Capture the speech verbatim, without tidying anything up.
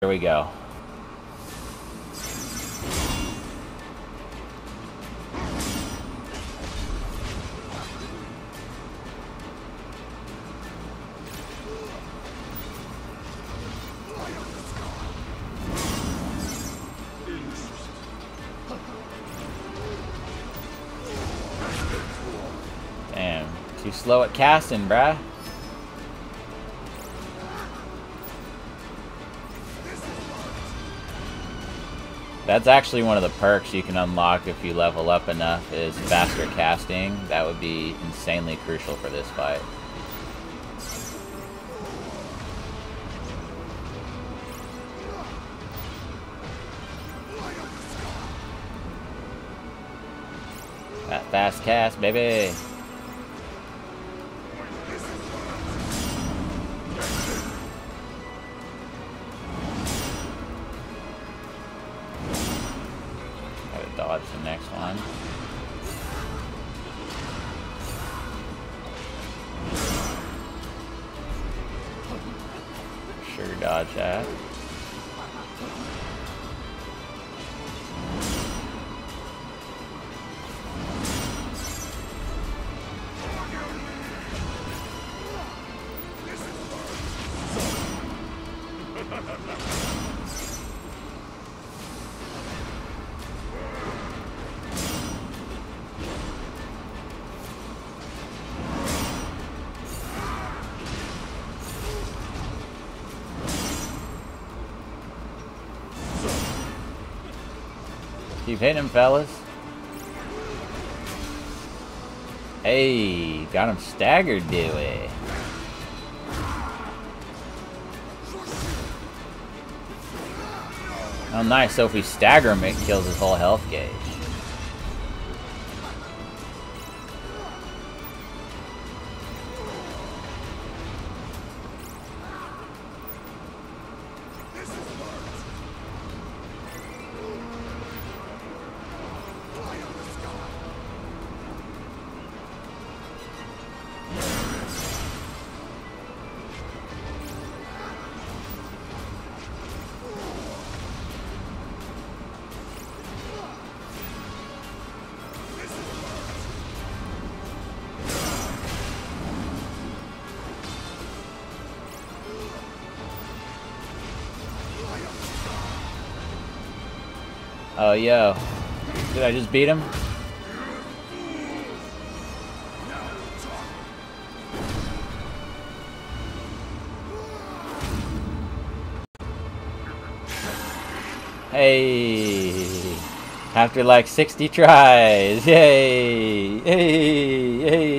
Here we go. Damn, too slow at casting, bruh. That's actually one of the perks you can unlock if you level up enough, is faster casting. That would be insanely crucial for this fight. That fast cast, baby. Dodge the next one. Sure, dodge that. Keep hitting him, fellas. Hey, got him staggered, do we? Oh, nice. So if we stagger him, it kills his whole health gauge. Oh, yo. Did I just beat him? Hey. After like sixty tries. Yay. Hey. Hey.